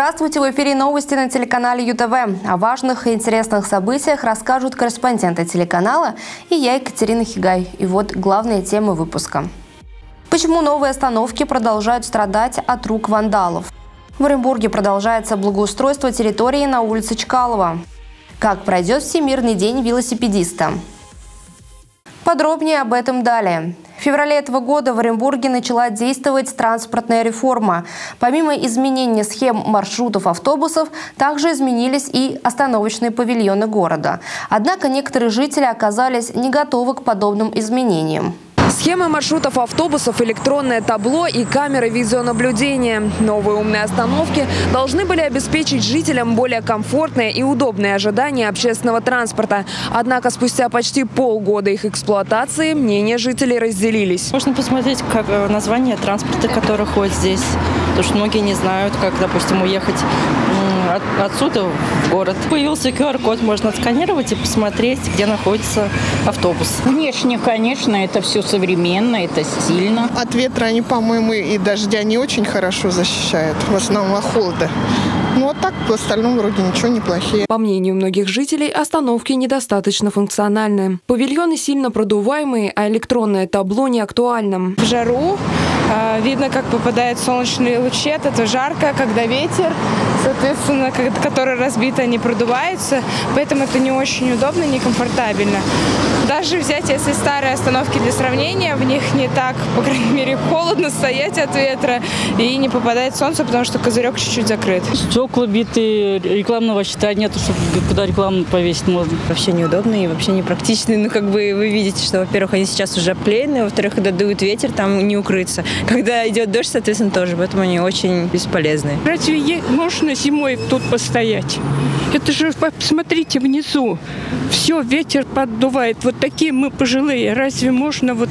Здравствуйте! В эфире новости на телеканале ЮТВ. О важных и интересных событиях расскажут корреспонденты телеканала и я, Екатерина Хигай. И вот главные темы выпуска. Почему новые остановки продолжают страдать от рук вандалов? В Оренбурге продолжается благоустройство территории на улице Чкалова. Как пройдет Всемирный день велосипедиста? Подробнее об этом далее. В феврале этого года в Оренбурге начала действовать транспортная реформа. Помимо изменения схем маршрутов автобусов, также изменились и остановочные павильоны города. Однако некоторые жители оказались не готовы к подобным изменениям. Схемы маршрутов автобусов, электронное табло и камеры видеонаблюдения. Новые умные остановки должны были обеспечить жителям более комфортное и удобное ожидание общественного транспорта. Однако спустя почти полгода их эксплуатации мнения жителей разделились. Можно посмотреть, как название транспорта, который ходит здесь. Потому что многие не знают, как, допустим, уехать отсюда в город. Появился QR-код, можно отсканировать и посмотреть, где находится автобус. Внешне, конечно, это все современно, это стильно. От ветра они, по-моему, и дождя не очень хорошо защищают, в основном от холода. Ну, а так, в остальном вроде ничего, неплохие. По мнению многих жителей, остановки недостаточно функциональны. Павильоны сильно продуваемые, а электронное табло не актуально. В жару видно, как попадают солнечные лучи, это жарко, когда ветер, соответственно, который разбит, они продуваются, поэтому это не очень удобно, не комфортабельно. Даже взять, если старые остановки для сравнения, в них не так, по крайней мере, холодно стоять от ветра и не попадает солнце, потому что козырек чуть-чуть закрыт. Стекла битые, рекламного щита нету, чтобы куда рекламу повесить можно. Вообще неудобно и вообще непрактично. Ну, как бы вы видите, что, во-первых, они сейчас уже обклеены, во-вторых, когда дует ветер, там не укрыться. Когда идет дождь, соответственно, тоже, поэтому они очень бесполезны. Разве можно зимой тут постоять? Это же, посмотрите, внизу. Все, ветер поддувает. Вот такие мы пожилые. Разве можно вот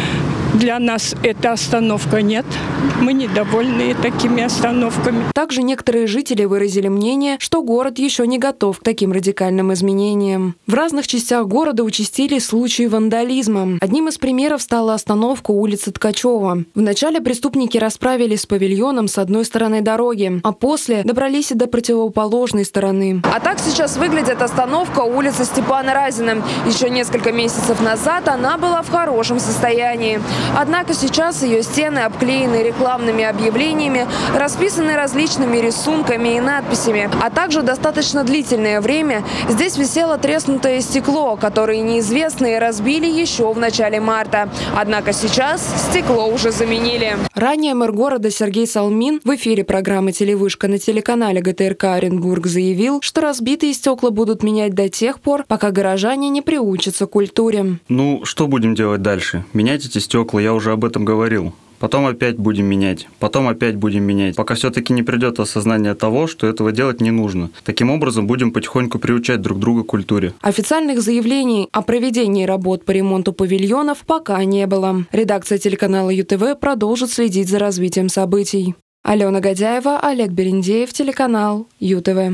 для нас эта остановка? Нет. Мы недовольны такими остановками. Также некоторые жители выразили мнение, что город еще не готов к таким радикальным изменениям. В разных частях города участились случаи вандализма. Одним из примеров стала остановка улицы Ткачева. Вначале преступники расправились с павильоном с одной стороны дороги, а после добрались и до противоположной стороны. А так сейчас выглядит остановка улицы Степана Разина. Еще несколько месяцев назад она была в хорошем состоянии. Однако сейчас ее стены обклеены рекламными объявлениями, расписаны различными рисунками и надписями. А также достаточно длительное время здесь висело треснутое стекло, которое неизвестные разбили еще в начале марта. Однако сейчас стекло уже заменили. Ранее мэр города Сергей Салмин в эфире программы «Телевышка» на телеканале ГТРК Оренбург заявил, что разбитые стекла будут менять до тех пор, пока горожане не приучатся к культуре. Ну, что будем делать дальше? Менять эти стекла, я уже об этом говорил. Потом опять будем менять, потом опять будем менять, пока все-таки не придет осознание того, что этого делать не нужно. Таким образом, будем потихоньку приучать друг друга к культуре. Официальных заявлений о проведении работ по ремонту павильонов пока не было. Редакция телеканала ЮТВ продолжит следить за развитием событий. Алена Гадяева, Олег Берендеев, телеканал ЮТВ.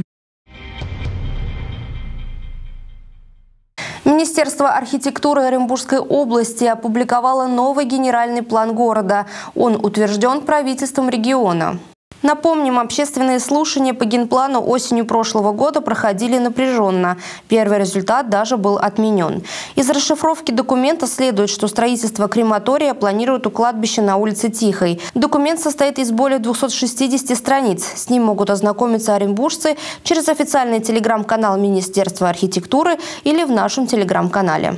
Министерство архитектуры Оренбургской области опубликовало новый генеральный план города. Он утвержден правительством региона. Напомним, общественные слушания по генплану осенью прошлого года проходили напряженно. Первый результат даже был отменен. Из расшифровки документа следует, что строительство крематория планируют у кладбища на улице Тихой. Документ состоит из более 260 страниц. С ним могут ознакомиться оренбуржцы через официальный телеграм-канал Министерства архитектуры или в нашем телеграм-канале.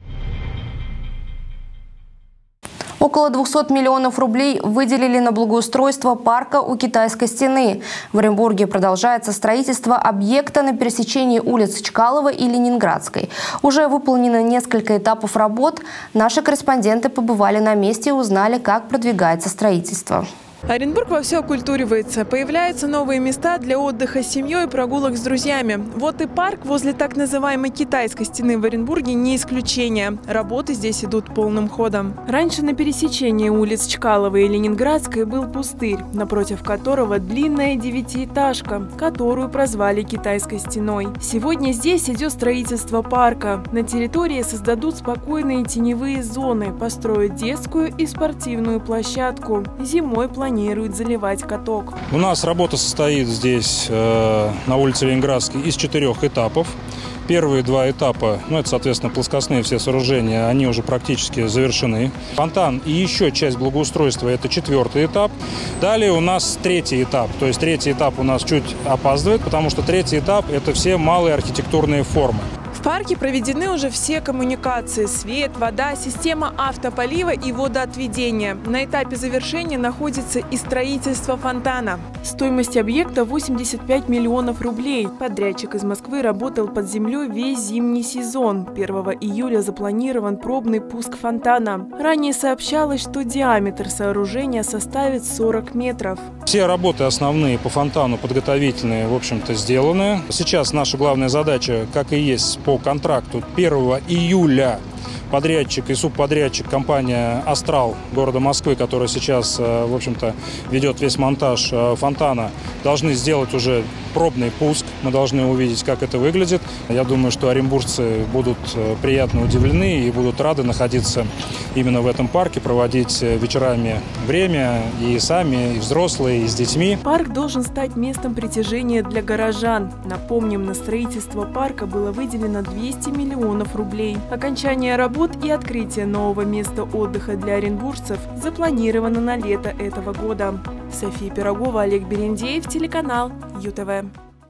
Около 200 миллионов рублей выделили на благоустройство парка у Китайской стены. В Оренбурге продолжается строительство объекта на пересечении улиц Чкалова и Ленинградской. Уже выполнено несколько этапов работ. Наши корреспонденты побывали на месте и узнали, как продвигается строительство. Оренбург вовсю окультуривается. Появляются новые места для отдыха с семьей и прогулок с друзьями. Вот и парк возле так называемой Китайской стены в Оренбурге не исключение. Работы здесь идут полным ходом. Раньше на пересечении улиц Чкаловой и Ленинградской был пустырь, напротив которого длинная девятиэтажка, которую прозвали Китайской стеной. Сегодня здесь идет строительство парка. На территории создадут спокойные теневые зоны, построят детскую и спортивную площадку. Зимой планируют планирует заливать каток. У нас работа состоит здесь на улице Ленинградской из 4 этапов. Первые 2 этапа, это, соответственно, плоскостные все сооружения, они уже практически завершены. Фонтан и еще часть благоустройства – это 4-й этап. Далее у нас 3-й этап. То есть 3-й этап у нас чуть опаздывает, потому что 3-й этап – это все малые архитектурные формы. В парке проведены уже все коммуникации – свет, вода, система автополива и водоотведения. На этапе завершения находится и строительство фонтана. Стоимость объекта – 85 миллионов рублей. Подрядчик из Москвы работал под землей весь зимний сезон. 1 июля запланирован пробный пуск фонтана. Ранее сообщалось, что диаметр сооружения составит 40 метров. Все работы основные по фонтану подготовительные, в общем-то, сделаны. Сейчас наша главная задача, как и есть по контракту, 1 июля подрядчик и субподрядчик компания «Астрал» города Москвы, которая сейчас, в общем-то, ведет весь монтаж фонтана, должны сделать уже пробный пуск. Мы должны увидеть, как это выглядит. Я думаю, что оренбуржцы будут приятно удивлены и будут рады находиться именно в этом парке, проводить вечерами время и сами, и взрослые, и с детьми. Парк должен стать местом притяжения для горожан. Напомним, на строительство парка было выделено 200 миллионов рублей. Окончание работ и открытие нового места отдыха для оренбуржцев запланировано на лето этого года. София Пирогова, Олег Берендеев, телеканал ЮТВ.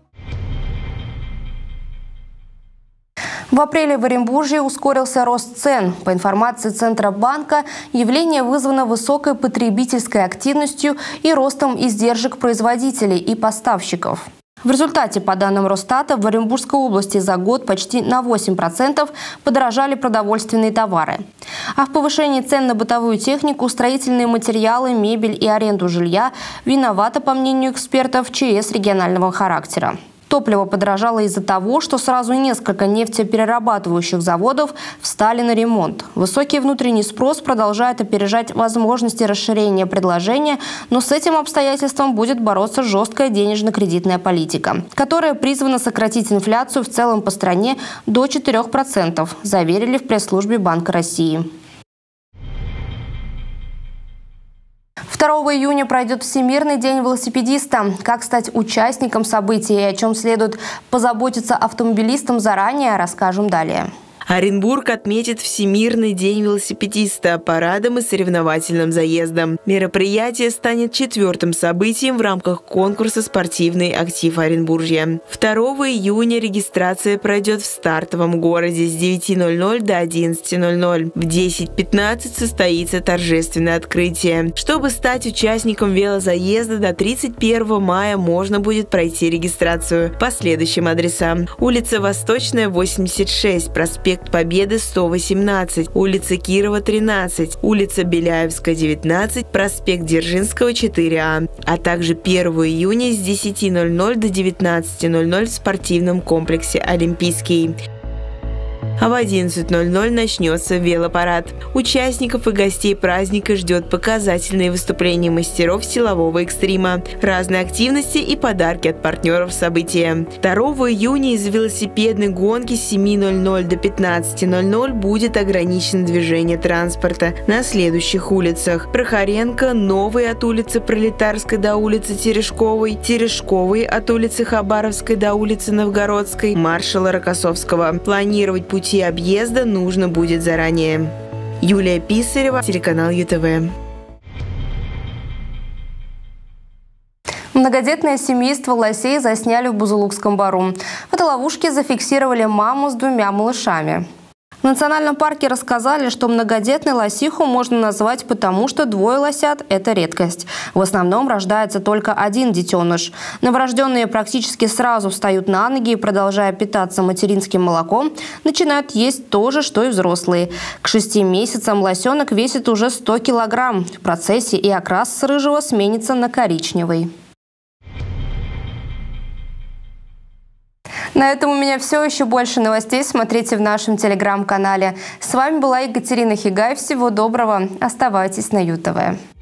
В апреле в Оренбурге ускорился рост цен. По информации Центробанка, явление вызвано высокой потребительской активностью и ростом издержек производителей и поставщиков. В результате, по данным Росстата, в Оренбургской области за год почти на 8% подорожали продовольственные товары. А в повышении цен на бытовую технику, строительные материалы, мебель и аренду жилья виновата, по мнению экспертов, ЧС регионального характера. Топливо подорожало из-за того, что сразу несколько нефтеперерабатывающих заводов встали на ремонт. Высокий внутренний спрос продолжает опережать возможности расширения предложения, но с этим обстоятельством будет бороться жесткая денежно-кредитная политика, которая призвана сократить инфляцию в целом по стране до 4%, заверили в пресс-службе Банка России. 2 июня пройдет Всемирный день велосипедиста. Как стать участником события и о чем следует позаботиться автомобилистам заранее, расскажем далее. Оренбург отметит Всемирный день велосипедиста парадом и соревновательным заездом. Мероприятие станет 4-м событием в рамках конкурса «Спортивный актив Оренбуржья». 2 июня регистрация пройдет в стартовом городе с 9:00 до 11:00. В 10:15 состоится торжественное открытие. Чтобы стать участником велозаезда, до 31 мая можно будет пройти регистрацию по следующим адресам: улица Восточная, 86, проспект Победы, 118, улица Кирова, 13, улица Беляевская, 19, проспект Дзержинского, 4А, а также 1 июня с 10:00 до 19:00 в спортивном комплексе «Олимпийский». А в 11:00 начнется велопарад. Участников и гостей праздника ждет показательные выступления мастеров силового экстрима, разные активности и подарки от партнеров события. 2 июня из велосипедной гонки с 7:00 до 15:00 будет ограничено движение транспорта на следующих улицах: Прохоренко, Новой от улицы Пролетарской до улицы Терешковой, Терешковой от улицы Хабаровской до улицы Новгородской, маршала Рокоссовского. Планировать пути объезда нужно будет заранее. Юлия Писарева, телеканал ЮТВ. Многодетное семейство лосей засняли в Бузулукском бару. В этой ловушке зафиксировали маму с 2 малышами. В национальном парке рассказали, что многодетной лосиху можно назвать потому, что 2 лосят – это редкость. В основном рождается только 1 детеныш. Новорожденные практически сразу встают на ноги и, продолжая питаться материнским молоком, начинают есть то же, что и взрослые. К 6 месяцам лосенок весит уже 100 килограмм. В процессе и окрас с рыжего сменится на коричневый. На этом у меня все. Еще больше новостей смотрите в нашем телеграм-канале. С вами была Екатерина Хигай. Всего доброго. Оставайтесь на ЮТВ.